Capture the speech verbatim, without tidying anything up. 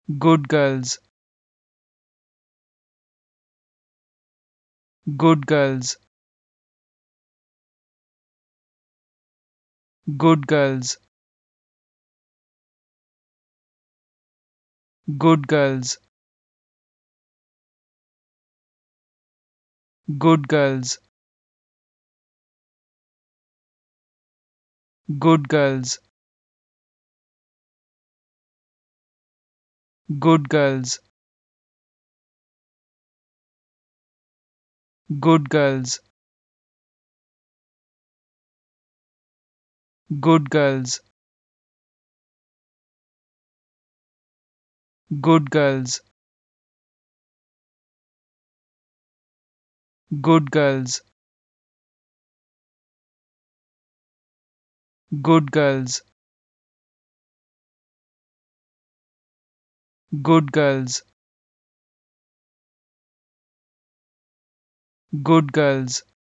good girls, good girls, good girls, good girls, good girls, good girls, good girls, good girls, good girls, good girls, good girls, good girls, good girls, good girls,